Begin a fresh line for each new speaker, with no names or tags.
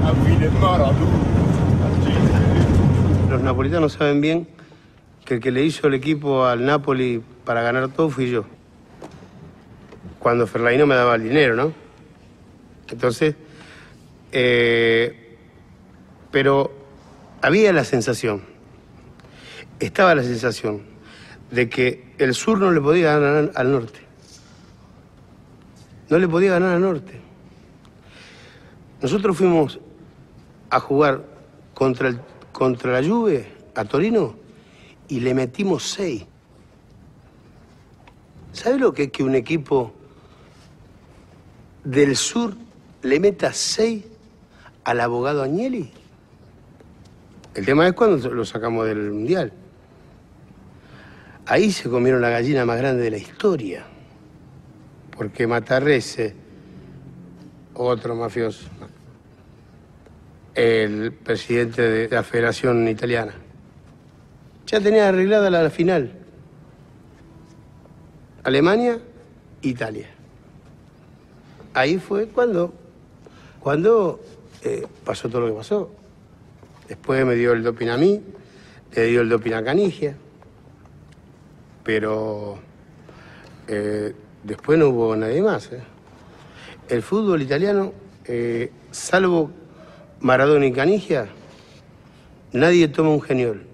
Los napolitanos saben bien que el que le hizo el equipo al Napoli para ganar todo fui yo. Cuando Ferlaino me daba el dinero, ¿no? Entonces, pero había la sensación, estaba la sensación de que el sur no le podía ganar al norte. No le podía ganar al norte. Nosotros fuimos a jugar contra la Juve, a Torino, y le metimos 6. ¿Sabe lo que es que un equipo del sur le meta 6 al abogado Agnelli? El tema es cuando lo sacamos del Mundial. Ahí se comieron la gallina más grande de la historia. Porque Matarrese, otro mafioso, el presidente de la Federación Italiana, ya tenía arreglada la final. Alemania, Italia. Ahí fue cuando pasó todo lo que pasó. Después me dio el doping a mí, le dio el doping a Canigia, pero después no hubo nadie más. El fútbol italiano, salvo Maradona y Canigia, nadie toma un geniol.